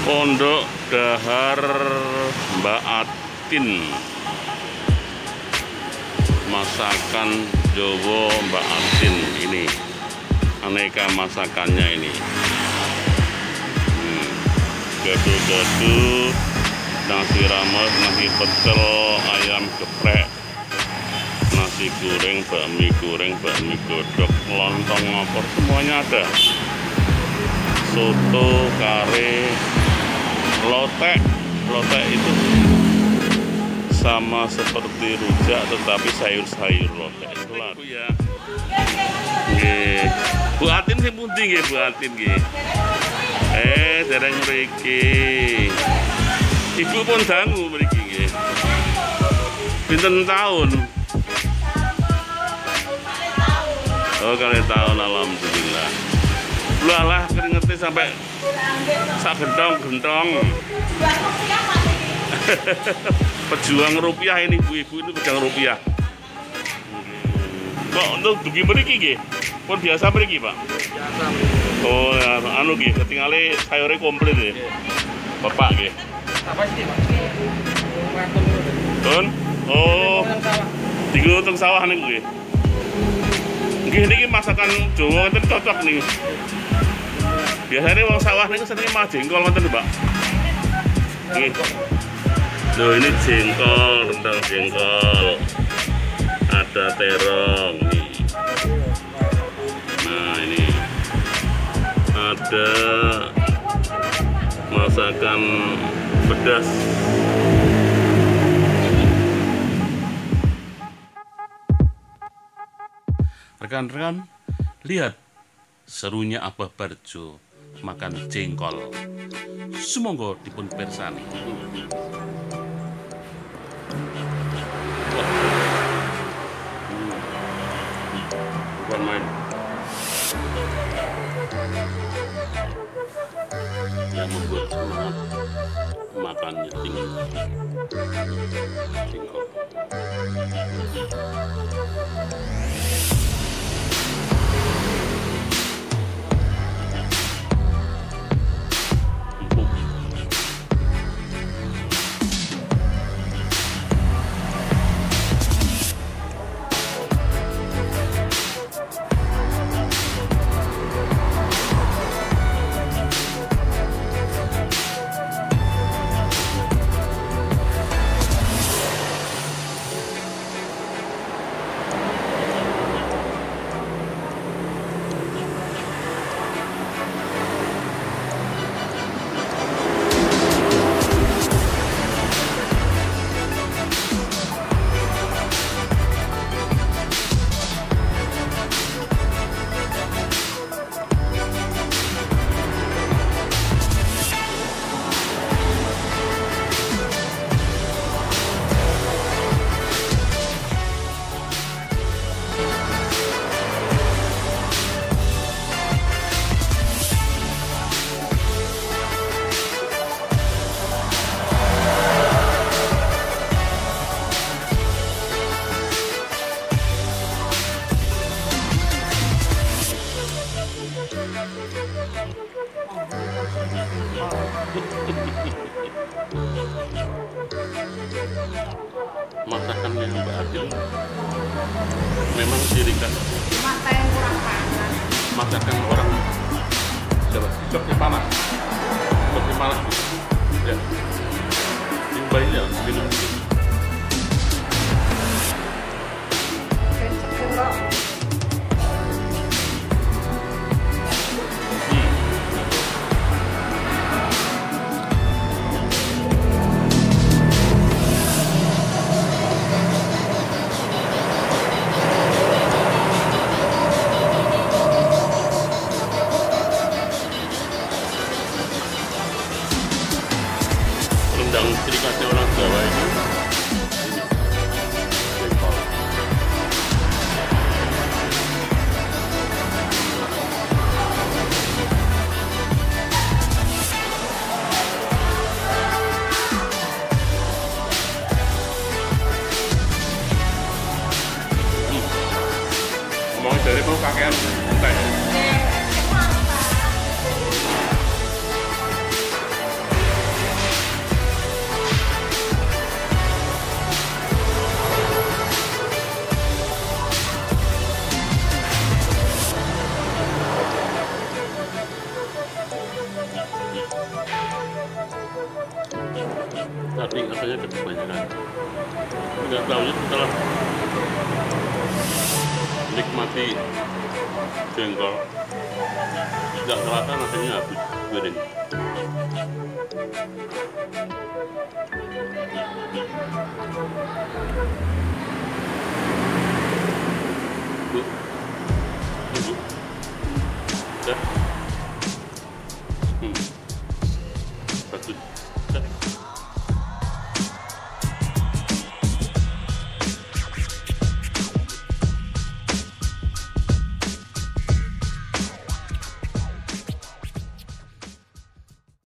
Pondok Dahar Mbak Atin, masakan Jawa Mbak Atin. Ini aneka masakannya ini. Gado-gado, nasi rames, nasi pecel, ayam geprek, nasi goreng, bakmi godok, lontong opor, semuanya ada. Soto, kare, lotek itu sama seperti rujak tetapi sayur-sayur lotek. Itulah ya. Nggih. Bu Atin sing pundi nggih, Bu Atin nggih. Dereng mriki. Ibu pun dangu mriki nggih. Pinten tahun? Oh, kali tahun, alhamdulillah. Lah keringetnya sampai sak gentong. Pejuang rupiah ini, ibu-ibu ini pejuang rupiah. Kok untuk dugi mriki nggih? Pun biasa mriki, Pak? Biasa. Oh, ya, anu nggih, ketinggalan sayurnya komplit nggih. Bapak nggih. Apa sih, Pak? Don? Oh. Tiga teng sawah niku nggih. Nggih niki masakan Jawa ngeten cocok nih. Biasanya wong sawah niku seneng makan jengkol ngoten, Pak. Nggih. Loh, ini jengkol, rendang jengkol. Ada terong nih. Nah, ini ada masakan pedas. Rekan-rekan, lihat serunya Abah Barjo makan jengkol. Sumangga dipun pirsani. Bukan main. Yang membuat semangat makannya tinggi. Jengkol. Masakannya Mbak Atin memang ciri khas. Masa yang kurang panas. Masakan orang Jogja panas. Jogja panas. Ya. Yang baiknya minum dulu. Rendang ciri khasnya orang Jawa ini jengkol. Ngomong dari mau kakean entah ya. tapi katanya kebanyakan. Nggak tahu setelah nikmati jengkol nggak terasa nasinya habis goreng. Bu, bu, dah.